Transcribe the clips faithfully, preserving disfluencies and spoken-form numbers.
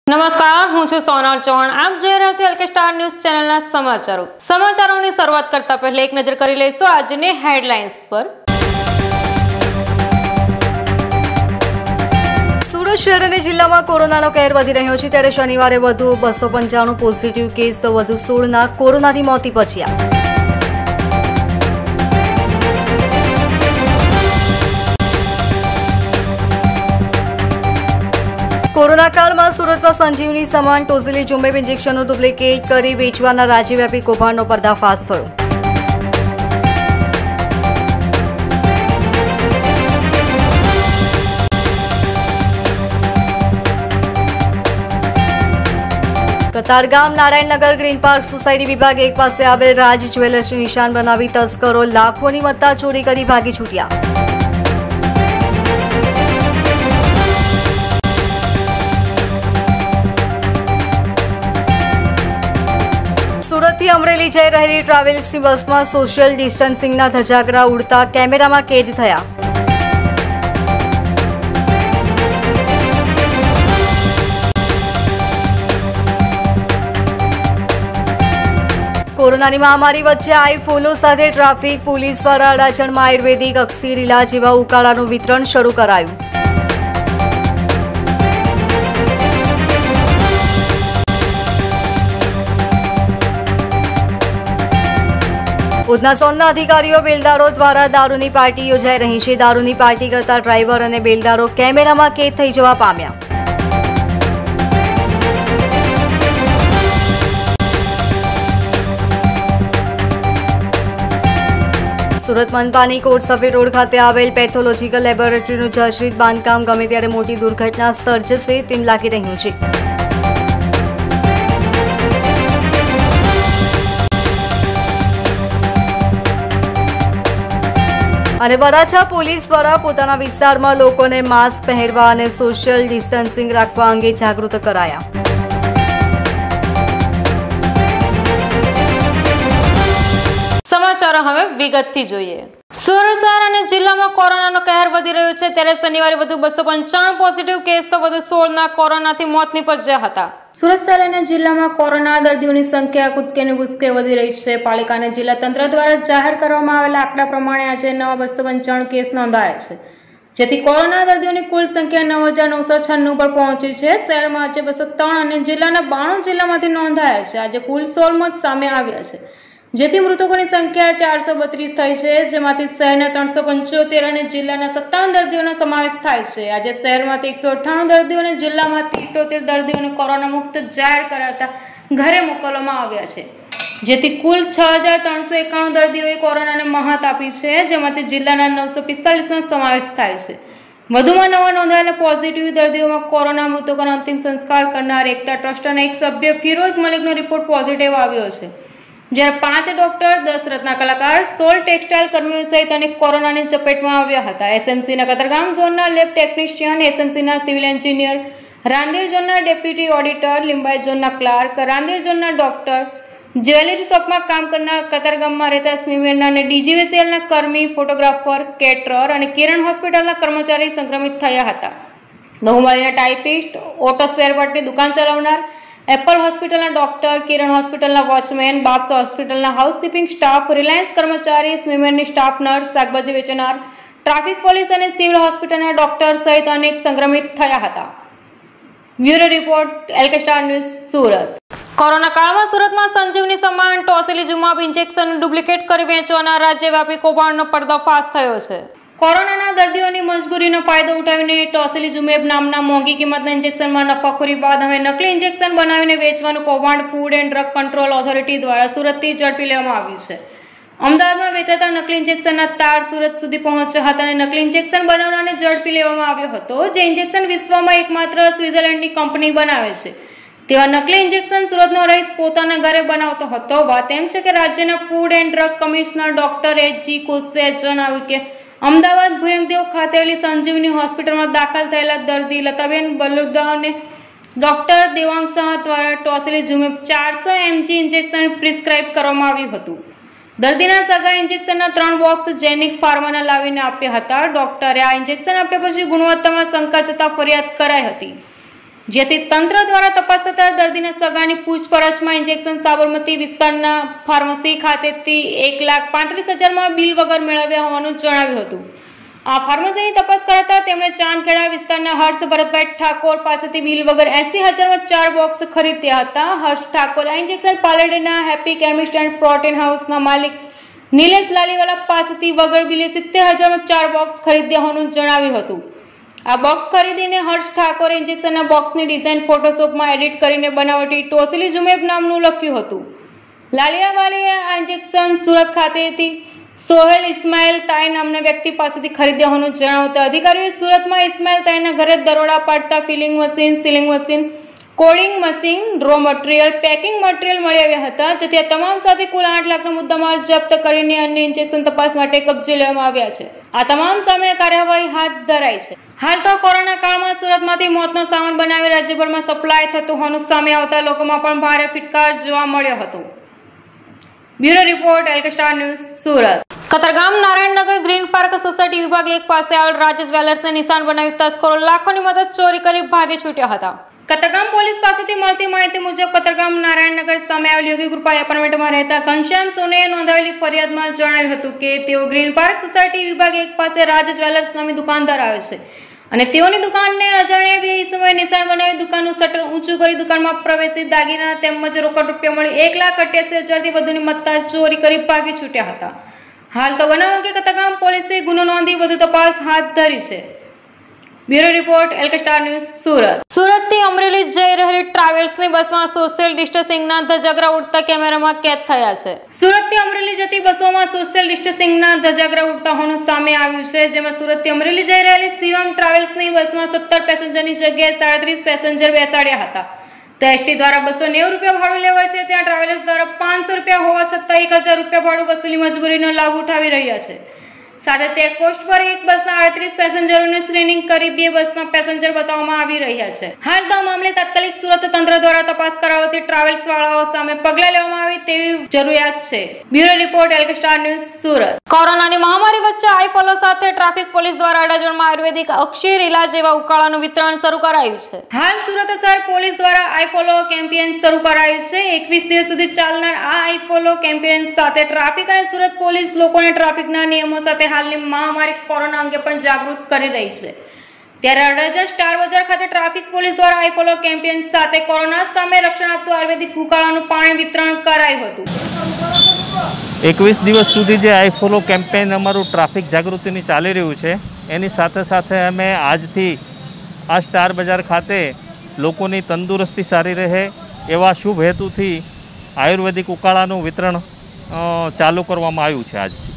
નમસ્કાર, હું છું સોનલ ચૌહાણ. આપ જોઈ રહ્યા છો એલકે સ્ટાર ન્યૂઝ ચેનલના સમાચારો. સમાચારોની શરૂઆત કરતા પહેલા એક નજર કરી લઈશું આજની હેડલાઇન્સ પર. સુરત શહેર અને જિલ્લામાં કોરોનાનો કહેર વધી રહ્યો છે, ત્યારે શનિવારે વધુ બસો પંચાણું પોઝિટિવ કેસ તો વધુ સોળના કોરોનાથી મોત નીપજ્યા. કોરોના કાળમાં સુરતમાં સંજીવની સમાન ટોસિલી ઝુંબેબ ઇન્જેક્શનનું ડુપ્લિકેટ કરી વેચવાના રાજ્યવ્યાપી કૌભાંડનો પર્દાફાશ થયો. Katargam Narayannagar green park society વિભાગ એક પાસે આવેલ રાજ જ્વેલર્સનું નિશાન બનાવી તસ્કરો લાખોની મત્તા ચોરી કરી ભાગી છૂટ્યા. સુરતથી અમરેલી જઈ રહેલી ટ્રાવેલ્સની બસમાં સોશિયલ ડિસ્ટન્સિંગના ધજાગરા ઉડતા કેમેરામાં કેદ થયા. કોરોનાની મહામારી વચ્ચે આઈ ફોલો સાથે ટ્રાફિક પોલીસ દ્વારા અડાજણમાં આયુર્વેદિક અક્સીર ઇલાજ જેવા ઉકાળાનું વિતરણ શરૂ કરાયું. ઉધના ઝોનના અધિકારીઓ બેલદારો દ્વારા દારૂની પાર્ટી યોજાઈ રહી છે. દારૂની પાર્ટી કરતા ડ્રાઈવર અને બેલદારો કેમેરામાં કેદ થઈ જવા પામ્યા. સુરત મનપાની કોટ સફેદ રોડ ખાતે આવેલ પેથોલોજીકલ લેબોરેટરીનું જર્જરિત બાંધકામ ગમે ત્યારે મોટી દુર્ઘટના સર્જશે તેમ લાગી રહ્યું છે. અને વરાછા પોલીસ દ્વારા પોતાના વિસ્તારમાં લોકોને માસ્ક પહેરવા અને સોશિયલ ડિસ્ટન્સિંગ રાખવા અંગે જાગૃત કરાયા. સમાચારો હવે વિગતથી જોઈએ. સુરત શહેર અને જિલ્લામાં કોરોનાનો કહેર વધી રહ્યો છે, ત્યારે શનિવારે વધુ બસો પંચાણું પોઝિટિવ કેસ તો વધુ સોળના કોરોનાથી મોત નીપજ્યા હતા. સુરત શહેર અને જિલ્લામાં કોરોના દર્દીઓની સંખ્યા કૂદકે ને ભૂસકે વધી રહી છે. પાલિકા અને જિલ્લા તંત્ર દ્વારા જાહેર કરવામાં આવેલા આંકડા પ્રમાણે આજે નવા બસો પંચાણું કેસ નોંધાયા છે, જેથી કોરોના દર્દીઓની કુલ સંખ્યા નવ હજાર નવસો છન્નું પર પહોંચી છે. શહેરમાં આજે બસો ત્રણ અને જિલ્લાના બાણું જિલ્લામાંથી નોંધાયા છે. આજે કુલ સોળ મોત સામે આવ્યા છે, જેથી મૃતકોની સંખ્યા ચારસો બત્રીસ થઈ છે, જેમાંથી શહેરના ત્રણસો પંચોતેર અને જિલ્લાના સત્તાવન દર્દીઓનો સમાવેશ થાય છે. આજે શહેરમાંથી એકસો અઠ્ઠાણું દર્દીઓ અને જિલ્લામાંથી ઇઠ્યોતેર દર્દીઓને કોરોના મુક્ત જાહેર કરાતા ઘરે મોકલવામાં આવ્યા છે, જેથી કુલ છ હજાર ત્રણસો એકાણું દર્દીઓએ કોરોનાને મહાત આપી છે, જેમાંથી જિલ્લાના નવસો પિસ્તાલીસનો સમાવેશ થાય છે. વધુમાં નવા નોંધાયેલા પોઝિટિવ દર્દીઓમાં કોરોના મૃતકોનો અંતિમ સંસ્કાર કરનાર એકતા ટ્રસ્ટના એક સભ્ય ફિરોઝ મલિકનો રિપોર્ટ પોઝિટિવ આવ્યો છે, જ્યારે પાંચ ડોક્ટર, દસ રત્ના કલાકાર, સોળ ટેક્સટાઇલ કર્મીઓ સહિત અનેક કોરોનાની ચપેટમાં આવ્યા હતા. એસએમસીના કતારગામ ઝોનના લેબ ટેકનિશિયન, એસએમસીના સિવિલ એન્જિનિયર, રાંદેર ઝોનના ડેપ્યુટી ઓડિટર, લિંબાયત ઝોનના ક્લાર્ક, રાંદેર ઝોનના ડોક્ટર, જ્વેલરી શોપમાં કામ કરનાર કતારગામમાં રહેતા સ્મીમેરના અને ડીજીવીસીએલના કર્મી, ફોટોગ્રાફર, કેટરર અને કિરણ હોસ્પિટલના કર્મચારી સંક્રમિત થયા હતા. નવમાળીના ટાઈપિસ્ટ, ઓટો સ્પેરપાર્ટની દુકાન ચલાવનાર, એપલ હોસ્પિટલના ડોક્ટર, કિરણ હોસ્પિટલના વોચમેન, બાપ્સ હોસ્પિટલના હાઉસકીપિંગ સ્ટાફ, રિલાયન્સ કર્મચારી, સ્વીમેરની સ્ટાફ નર્સ, શાકભાજી વેચનાર, ટ્રાફિક પોલીસ અને સિવિલ હોસ્પિટલના ડોક્ટર સહિત અનેક સંક્રમિત થયા હતા. Bureau report, L K star news, Surat. Corona કાળમાં સુરતમાં સંજીવની સમાન ટોસિલી ઝુંબેબ ઇન્જેક્શનનું ડુપ્લિકેટ કરી વેચવાના રાજ્યવ્યાપી કૌભાંડનો પર્દાફાશ થયો છે. કોરોનાના દર્દીઓની મજબૂરીનો ફાયદો ઉઠાવીને ટોસિલી ઝુંબેબ નામના મોંઘી કિંમતના ઇન્જેક્શનમાં નફાખોરી બાદ હવે નકલી ઇન્જેક્શન બનાવીને વેચવાનું કૌભાંડ food and drug control authority દ્વારા સુરતથી ઝડપી લેવામાં આવ્યું છે. અમદાવાદમાં વેચાતા નકલી ઇન્જેક્શનના તાર સુરત સુધી પહોંચ્યા હતા અને નકલી ઇન્જેક્શન બનાવનારને ઝડપી લેવામાં આવ્યો હતો, જે ઇન્જેક્શન વિશ્વમાં એકમાત્ર સ્વિટ્ઝરલેન્ડની કંપની બનાવે છે. તેવા નકલી ઇન્જેક્શન સુરતનો રહીશ પોતાના ઘરે બનાવતો હતો. વાત એમ છે કે રાજ્યના food and drug commissioner doctor H G કોશિયાએ જણાવ્યું કે અમદાવાદ ભુયંગદેવ ખાતે આવેલી સંજીવની હોસ્પિટલમાં દાખલ થયેલા દર્દી લતાબેન બલુદા અને ડોક્ટર દેવાંગ શાહ દ્વારા ટોસિલી ઝુંબેબ ચારસો એમજી ઇન્જેક્શન પ્રિસ્ક્રાઇબ કરવામાં આવ્યું હતું. દર્દીના સગા ઇન્જેક્શનના ત્રણ બોક્સ જેનિક ફાર્માના લાવીને આપ્યા હતા. ડોક્ટરે આ ઇન્જેક્શન આપ્યા પછી ગુણવત્તામાં શંકા જતા ફરિયાદ કરાઈ હતી. જેથી તંત્ર દ્વારા તપાસ થતા દર્દીના સગાની પૂછપરછમાં ઇન્જેક્શન સાબરમતી વિસ્તારના ફાર્મસી ખાતેથી એક લાખ પાંત્રીસ હજારમાં બિલ વગર મેળવ્યા હોવાનું જણાવ્યું હતું. આ ફાર્મસીની તપાસ કરાતા તેમણે ચાંદખેડા વિસ્તારના હર્ષ ભરતભાઈ ઠાકોર પાસેથી બિલ વગર એસી હજારમાં ચાર બોક્સ ખરીદ્યા હતા. હર્ષ ઠાકોર આ ઇન્જેક્શન પાલડીના હેપી કેમિસ્ટ એન્ડ પ્રોટીન હાઉસના માલિક નિલેશ લાલીવાલા પાસેથી વગર બિલે સિત્તેર હજારમાં ચાર બોક્સ ખરીદ્યા હોવાનું જણાવ્યું હતું. આ બોક્સ ખરીદીને હર્ષ ઠાકોરે ઇન્જેક્શનના બોક્સની ડિઝાઇન ફોટોશોપમાં એડિટ કરીને બનાવટી ટોસલી જુમેબ નામનું લખ્યું હતું. લાલિયાવાલીએ આ ઇન્જેક્શન સુરત ખાતેથી સોહેલ ઇસ્માઇલ તાઈ નામના વ્યક્તિ પાસેથી ખરીદ્યા હોવાનું જણાવતા અધિકારીઓએ સુરતમાં ઇસ્માઇલ તાઈના ઘરે દરોડા પાડતા filling machine, sealing machine, coding machine, raw material, packing material મળી આવ્યા હતા. જેથી આ તમામ સાથે કુલ આઠ લાખનો મુદ્દામાલ જપ્ત કરીને અન્ય ઇન્જેક્શન તપાસ માટે કબજે લેવામાં આવ્યા છે. આ તમામ સામે કાર્યવાહી હાથ ધરાઈ છે. હાલ તો કોરોના કાળમાં સુરતમાંથી મોતનો સામાન બનાવી રાજ્યભરમાં સપ્લાય થતું હોવાનું સામે આવતા લોકોમાં પણ ભારે ફિટકાર જોવા મળ્યો હતો. Bureau report, L K star news, Surat. Katargam Narayannagar green park society વિભાગ એક પાસે આવેલ રાજેશ જ્વેલર્સને નિશાન બનાવી તસ્કરો લાખોની મદદ ચોરી કરી ભાગી છૂટ્યા હતા. કતારગામ પોલીસ પાસેથી મળતી માહિતી મુજબ કતારગામ નારાયણનગર સામે આવેલ યોગી કૃપા એપાર્ટમેન્ટમાં રહેતા ઘનશ્યામ સોનીએ નોંધાવેલી ફરિયાદમાં જણાવ્યું હતું કે તેઓ ગ્રીન પાર્ક સોસાયટી વિભાગ એક પાસે રાજ જ્વેલર્સ નામની દુકાનદાર આવે છે અને તેઓની દુકાનને અજાણ્યા બે ઈસમોએ નિશાન બનાવી દુકાનનું શટર ઊંચું કરી દુકાનમાં પ્રવેશી દાગીના તેમજ રોકડ રૂપિયા મળી એક લાખ અઠ્યાસી હજારથી વધુની મત્તા ચોરી કરી ભાગી છૂટ્યા હતા. હાલ તો બનાવ અંગે કતારગામ પોલીસે ગુનો નોંધી વધુ તપાસ હાથ ધરી છે. Bureau report, L K star news, Surat. સુરતથી અમરેલી જઈ રહેલી ટ્રાવેલ્સની બસમાં સોશિયલ ડિસ્ટન્સિંગના ધજાગરા ઉડતા કેમેરામાં કેદ થયા છે. સુરતથી અમરેલી જતી બસોમાં સોશિયલ ડિસ્ટન્સિંગના ધજાગરા ઉડતા હોવાનું સામે આવ્યું છે. જેમાં સુરતથી અમરેલી જઈ રહેલી શિવમ ટ્રાવેલ્સની બસમાં સત્તર પેસેન્જરની જગ્યાએ સાડત્રીસ પેસેન્જર બેસાડ્યા હતા. તો એસટી દ્વારા બસો નેવું રૂપિયા ભાડું લેવાય છે, ત્યાં ટ્રાવેલ્સ દ્વારા પાંચસો રૂપિયા હોવા છતાં એક હજાર રૂપિયા ભાડું વસૂલી મજબૂરીનો લાભ ઉઠાવી રહ્યા છે. સાથે ચેકપોસ્ટ પર એક બસના આડત્રીસ પેસેન્જરોની સ્ક્રીનિંગ કરી બે બસના પેસેન્જર બતાવવામાં આવી રહ્યા છે. હાલ તો મામલે તાત્કાલિક સુરત તંત્ર દ્વારા તપાસ કરાવતી ટ્રાવેલ્સ વાળાઓ સામે પગલાં લેવામાં આવે તેવી જરૂરિયાત છે. Bureau report, L K star news, Surat. કોરોનાની મહામારી વચ્ચે આઈફોલો સાથે ટ્રાફિક પોલીસ દ્વારા અડાજણમાં આયુર્વેદિક અક્ષીર ઇલાજ જેવા ઉકાળાનું વિતરણ શરૂ કરાયું છે. હાલ સુરત શહેર પોલીસ દ્વારા આઈફોલો કેમ્પેઇન શરૂ કરાયું છે. એકવીસ દિવસ સુધી ચાલનાર આ આઈફોલો કેમ્પેઇન સાથે ટ્રાફિક અને સુરત પોલીસ લોકોને ટ્રાફિકના નિયમો સાથે હાલની મહામારી કોરોના અંગે પણ જાગૃત કરી રહી છે. ત્યારે અડાજણ સ્ટાર બજાર ખાતે ટ્રાફિક પોલીસ દ્વારા આઈફોલો કેમ્પેઇન સાથે કોરોના સામે રક્ષણ આપતું આયુર્વેદિક ઉકાળાનું પાણી વિતરણ કરાયું હતું. એકવીસ દિવસ સુધી જે આઈફોલો કેમ્પેઇન અમારું ટ્રાફિક જાગૃતિની ચાલી રહ્યું છે એની સાથે સાથે અમે આજથી આ સ્ટાર બજાર ખાતે લોકોની તંદુરસ્તી સારી રહે એવા શુભ હેતુથી આયુર્વેદિક ઉકાળાનું વિતરણ ચાલુ કરવામાં આવ્યું છે. આજથી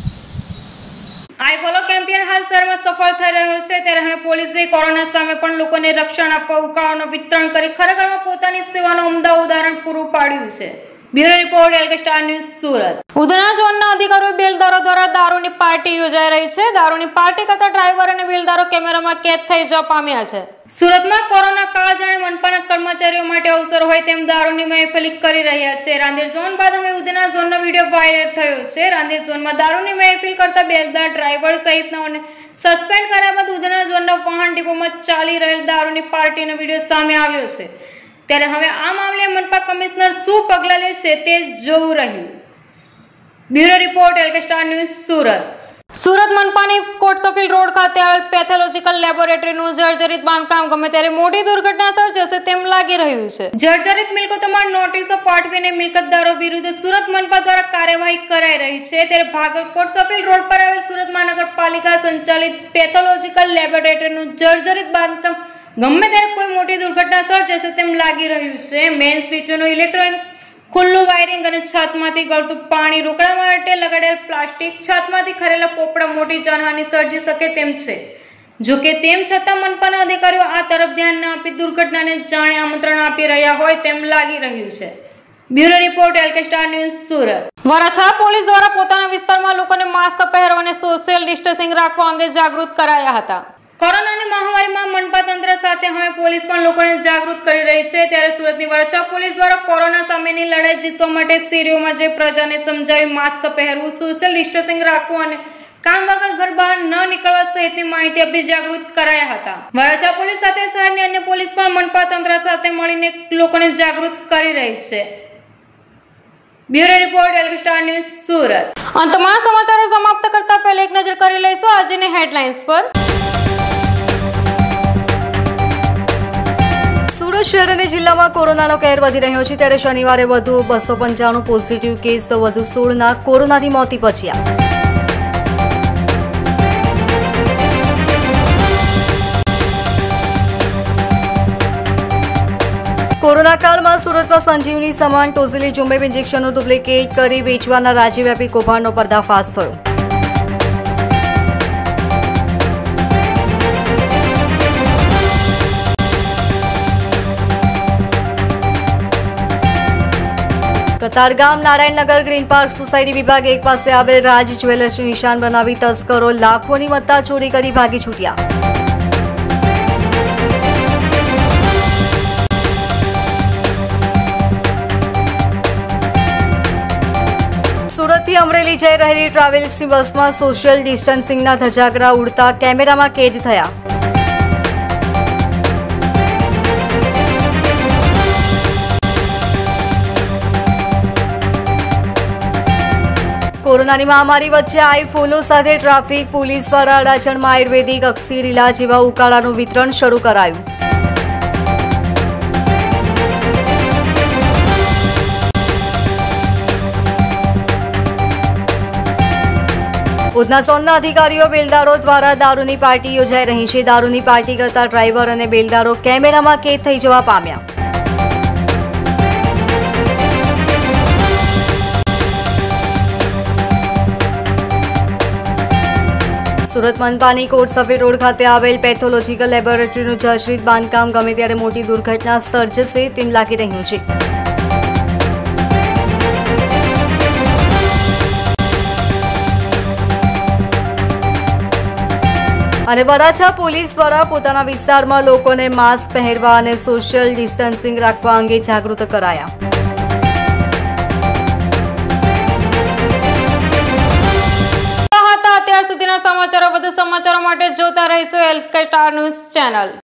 આઈફોલો કેમ્પેઇન હાલ શહેરમાં સફળ થઈ રહ્યો છે. ત્યારે હવે પોલીસે કોરોના સામે પણ લોકોને રક્ષણ આપવા ઉકાળાનું વિતરણ કરી ખરેખરમાં પોતાની સેવાનું ઉમદા ઉદાહરણ પૂરું પાડ્યું છે. Bureau report, L K star news, Surat. Udhna ઝોનના અધિકારીઓ બેલદારો દ્વારા દારૂની પાર્ટી યોજાઈ રહી છે. દારૂની પાર્ટી કરતા ડ્રાઈવર અને બેલદારો કેમેરામાં કેદ થઈ જવા પામ્યા છે. સુરતમાં કોરોના કાળ જાણે મનપાના કર્મચારીઓ માટે અવસર હોય તેમ દારૂની મહેફિલ કરી રહ્યા છે. રાંદેર ઝોન બાદ હવે ઉધના ઝોનનો વિડીયો વાયરલ થયો છે. રાંદેર ઝોનમાં દારૂની મહેફિલ કરતા બેલદાર, ડ્રાઈવર સહિતનાઓને સસ્પેન્ડ કર્યા બાદ ઉધના ઝોનના વાહન ડિપોમાં ચાલી રહેલ દારૂની પાર્ટીનો વિડીયો સામે આવ્યો છે. ત્યારે હવે આ મામલે મનપા કમિશનર શું પગલાં લે છે તે જોવું રહ્યું. Bureau report, L K star news, Surat. Surat મનપાની કોટસફીલ રોડ ખાતે આવેલ પેથોલોજીકલ લેબોરેટરીનું જર્જરિત બાંધકામ ગમે ત્યારે મોટી દુર્ઘટના સર્જશે તેમ લાગી રહ્યું છે. જર્જરિત મિલકતોમાં નોટિસો પાઠવીને મિલકતદારો વિરુદ્ધ સુરત મનપા દ્વારા કાર્યવાહી કરાઈ રહી છે. ત્યારે ભાગળ કોટસફીલ રોડ પર આવેલ સુરત મહાનગરપાલિકા સંચાલિત પેથોલોજીકલ લેબોરેટરીનું જર્જરિત બાંધકામ ગમે ત્યારે કોઈ મોટી દુર્ઘટના સર્જશે તેમ લાગી રહ્યું છે. મેઇન સ્વિચોનું ઇલેક્ટ્રોનિક ખુલ્લું વાયરિંગ અને છતમાંથી ગળતું પાણી રોકવા માટે લગાડેલ પ્લાસ્ટિક, છતમાંથી ખરેલા પોપડા મોટી જાનહાનિ સર્જી શકે તેમ છે. જોકે તેમ છતાં મનપાના અધિકારીઓ આ તરફ ધ્યાન ન આપી દુર્ઘટનાને જાણે આમંત્રણ આપી રહ્યા હોય તેમ લાગી રહ્યું છે. Bureau report, L K star news, Surat. Varachha police દ્વારા પોતાના વિસ્તારમાં લોકોને માસ્ક પહેરવા અને સોશિયલ ડિસ્ટન્સિંગ રાખવા અંગે જાગૃત કરાયા હતા. કોરોનાની મહામારીમાં મનપા તંત્ર સાથે હવે પોલીસ પણ લોકોને જાગૃત કરી રહી છે. ત્યારે સુરતની વરાછા પોલીસ દ્વારા કોરોના સામેની લડાઈ જીતવા માટે શેરીઓમાં જઈ પ્રજાને સમજાવી માસ્ક પહેરવું, સોશિયલ ડિસ્ટન્સિંગ રાખવું અને કામ વગર ઘર બહાર ન નીકળવા સહિતની માહિતી આપી જાગૃત કરાયા હતા। વરાછા પોલીસ સાથે શહેરની અન્ય પોલીસ પણ મનપા તંત્ર સાથે મળીને લોકોને જાગૃત કરી રહી છે। Bureau report L K star news Surat. અંતમાં સમાચારો સમાપ્ત કરતા પહેલા એક નજર કરી લઈશું આજની હેડલાઇન્સ પર। સુરત શહેર અને જિલ્લામાં કોરોનાનો કહેર વધી રહ્યો છે ત્યારે શનિવારે વધુ બસો પંચાણું પોઝિટિવ કેસ તો વધુ સોળના કોરોનાથી મોત નીપજ્યા। કોરોના કાળમાં સુરતમાં સંજીવની સમાન ટોસિલિઝુમેબ ઇન્જેક્શનનું ડુપ્લિકેટ કરી વેચવાના રાજ્યવ્યાપી કૌભાંડનો પર્દાફાશ થયો। Katargam Narayannagar green park society વિભાગ એક પાસે આવેલ રાજ જ્વેલર્સનું નિશાન બનાવી તસ્કરો લાખોની મત્તા ચોરી કરી ભાગી છૂટ્યા। સુરતથી અમરેલી જઈ રહેલી ટ્રાવેલ્સની બસમાં સોશિયલ ડિસ્ટન્સિંગના ધજાગરા ઉડતા કેમેરામાં કેદ થયા। કોરોનાની મહામારી વચ્ચે આઈ ફોલો સાથે ટ્રાફિક પોલીસ દ્વારા અડાજણમાં આયુર્વેદિક અક્સિર ઇલાજ જેવા ઉકાળાનું વિતરણ શરૂ કરાયું। ઉધના ઝોનના અધિકારીઓ બેલદારો દ્વારા દારૂની પાર્ટી યોજાઈ રહી છે। દારૂની પાર્ટી કરતા ડ્રાઈવર અને બેલદારો કેમેરામાં કેદ થઈ જવા પામ્યા। સુરત મનપાની કોટ સફેદ રોડ ખાતે આવેલ પેથોલોજીકલ લેબોરેટરીનું જર્જરિત બાંધકામ ગમે ત્યારે મોટી દુર્ઘટના સર્જશે તેમ લાગી રહ્યું છે। અને વરાછા પોલીસ દ્વારા પોતાના વિસ્તારમાં લોકોને માસ્ક પહેરવા અને સોશિયલ ડિસ્ટન્સિંગ રાખવા અંગે જાગૃત કરાયા। અત્યાર સુધીના સમાચારો વધુ સમાચારો માટે જોતા રહીશું એલકે સ્ટાર ન્યૂઝ ચેનલ।